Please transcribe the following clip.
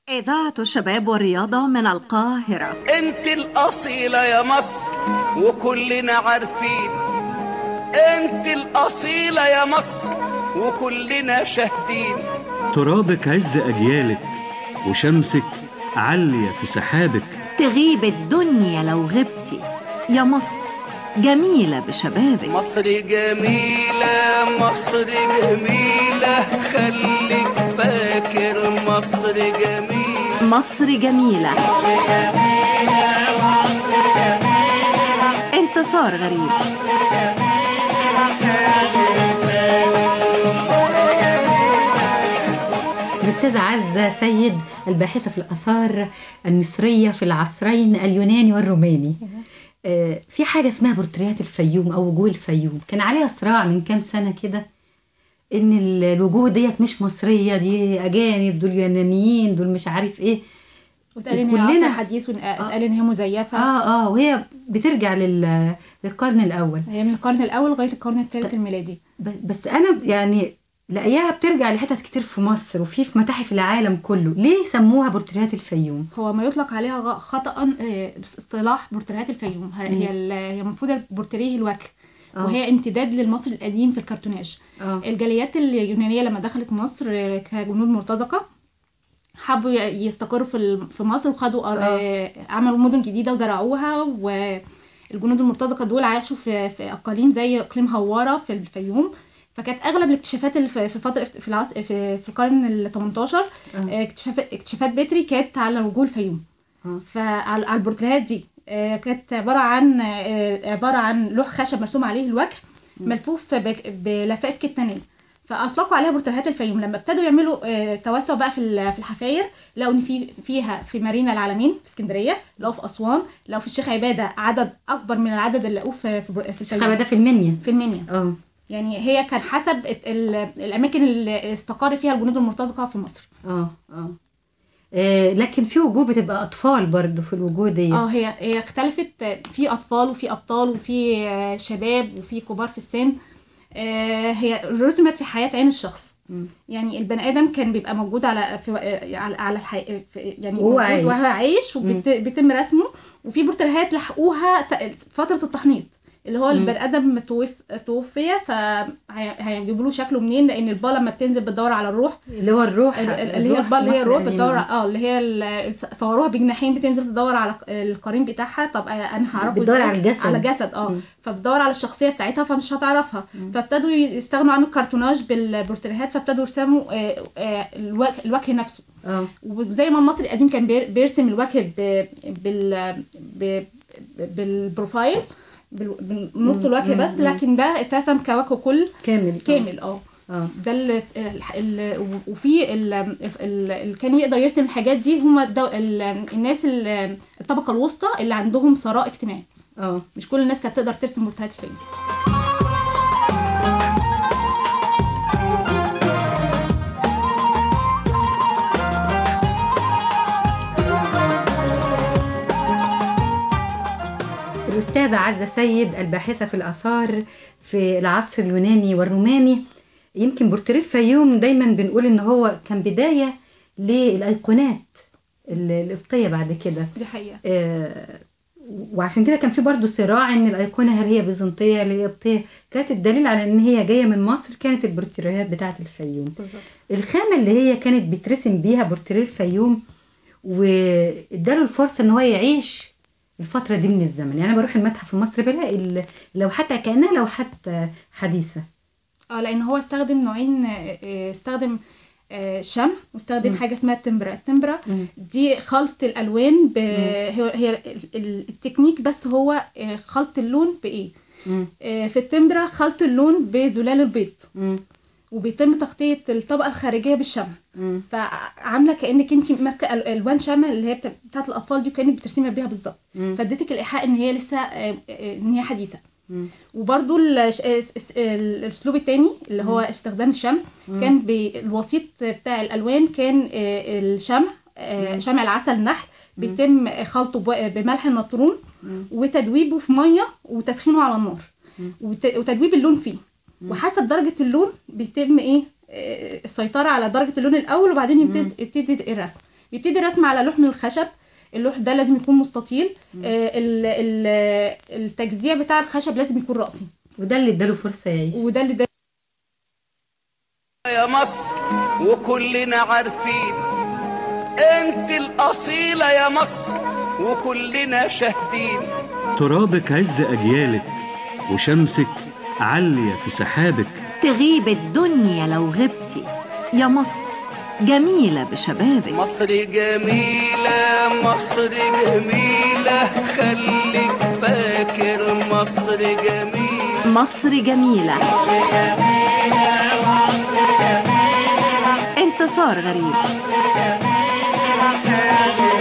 إذاعة الشباب والرياضة من القاهرة. انت الأصيلة يا مصر وكلنا عارفين، انت الأصيلة يا مصر وكلنا شاهدين. ترابك عز أجيالك وشمسك عالية في سحابك. تغيب الدنيا لو غبتي يا مصر جميلة بشبابك. مصر جميلة مصر جميلة، خليك فاكر مصر جميلة. مصر جميلة. انتصار غريب. الأستاذة عزة سيد، الباحثة في الآثار المصرية في العصرين اليوناني والروماني. في حاجة اسمها بورتريات الفيوم أو وجوه الفيوم، كان عليها صراع من كام سنة كده إن الوجوه ديت مش مصرية، دي أجانب، دول يونانيين، دول مش عارف إيه، واتقال ان هي عصر حديث، واتقال ان هي مزيفة. وهي بترجع للقرن الأول، هي من القرن الأول لغاية القرن الثالث الميلادي. بس أنا يعني لاقياها بترجع لحتت كتير في مصر وفي متاحف العالم كله. ليه سموها بورتريات الفيوم؟ هو ما يطلق عليها خطأ باصطلاح بورتريات الفيوم. هي المفروض بورتريه الوجه، وهي امتداد للمصري القديم في الكرتوناج. الجاليات اليونانية لما دخلت مصر كجنود مرتزقة حبوا يستقروا في مصر، وخدوا عملوا مدن جديدة وزرعوها، والجنود المرتزقة دول عاشوا في أقاليم زي إقليم هوارة في الفيوم. فكانت اغلب الاكتشافات اللي في فتره في القرن ال 18 اكتشافات بتري كانت على وجوه الفيوم. فعلى البورتريهات دي كانت عباره عن لوح خشب مرسوم عليه الوجه ملفوف بلفائف كتانيه، فاطلقوا عليها بورتريهات الفيوم. لما ابتدوا يعملوا توسع بقى في الحفاير، لقوا ان فيها في مارينا العلمين في اسكندريه، لقوا في اسوان، لقوا في الشيخ عباده عدد اكبر من العدد اللي لقوه في الشيخ عباده في المنيا. يعني هي كان حسب الاماكن اللي استقر فيها الجنود المرتزقه في مصر. لكن في وجوه بتبقى اطفال برضو في الوجوه دي. هي اختلفت، في اطفال وفي ابطال وفي شباب وفي كبار في السن. هي رسمت في حياه عين الشخص. يعني البني ادم كان بيبقى موجود على يعني وهو عايش وبيتم رسمه. وفي بورتريهات لحقوها فتره التحنيط، اللي هو البني ادم توفي، فهيجيبوا له شكله منين، لان البا لما بتنزل بتدور على الروح، اللي هو الروح اللي هي البا اللي هي الروح بتدور اللي هي صوروها بجناحين، بتنزل تدور على القرين بتاعها. طب انا هعرفه بتدور على الجسد، على جسد فبتدور على الشخصيه بتاعتها، فمش هتعرفها. فابتدوا يستغنوا عن الكرتوناج بالبورتريهات، فابتدوا يرسموا الوجه نفسه. وزي ما المصري القديم كان بيرسم الوجه بالبروفايل بنص الوجه بس، لكن ده اترسم كوجه كل كامل. ده وفي اللي كان يقدر يرسم الحاجات دي هم الناس الطبقه الوسطى اللي عندهم ثراء اجتماعي. مش كل الناس كانت تقدر ترسم بورتريهات الفيلم. الأستاذة عزة سيد، الباحثة في الآثار في العصر اليوناني والروماني. يمكن بورتريه الفيوم دايما بنقول إن هو كان بداية للأيقونات القبطية بعد كده. دي حقيقة. وعشان كده كان في برضو صراع إن الأيقونة هل هي بيزنطية هل هي قبطية. كانت الدليل على إن هي جاية من مصر كانت البورتريهات بتاعة الفيوم. بالظبط. الخامة اللي هي كانت بترسم بيها بورتريه الفيوم واداله الفرصة إن هو يعيش الفترة دي من الزمن. يعني أنا بروح المتحف في مصر بلاقي لوحات كأنها لوحات حديثة. لأن هو استخدم نوعين، استخدم شمع، واستخدم حاجة اسمها التمبرا. دي خلط الألوان هي التكنيك، بس هو خلط اللون بإيه. في التمبرا خلط اللون بزلال البيض، وبيتم تغطية الطبقة الخارجية بالشمع. فعاملة كأنك انت ماسكة الوان شمع اللي هي بتاعت الأطفال دي، وكأنك بترسمي بيها بالظبط. فاديتك الإيحاء ان هي لسه ان هي حديثة. وبرضو الاسلوب التاني اللي هو استخدام الشمع، كان بالوسيط بتاع الألوان كان الشمع، شمع العسل النحل، بيتم خلطه بملح النطرون وتدويبه في مية وتسخينه على النار وتدويب اللون فيه. وحسب درجة اللون بيتم السيطرة على درجة اللون الأول، وبعدين يبتدي الرسم. بيبتدي رسم على لوح من الخشب. اللوح ده لازم يكون مستطيل. التجزيع بتاع الخشب لازم يكون رأسي، وده اللي اداله فرصة يعيش. وده اللي يا مصر وكلنا عارفين انت الأصيلة يا مصر وكلنا شاهدين. ترابك عز أجيالك وشمسك عالية في سحابك. تغيب الدنيا لو غبتي يا مصر جميلة بشبابك. مصر جميلة مصر جميلة خليك فاكر مصر جميلة. مصر جميلة. انتصار غريب.